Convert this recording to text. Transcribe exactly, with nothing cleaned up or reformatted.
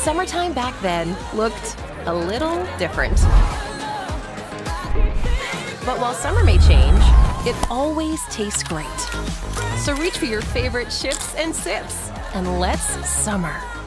Summertime back then looked a little different. But while summer may change, it always tastes great. So reach for your favorite chips and sips, and let's summer.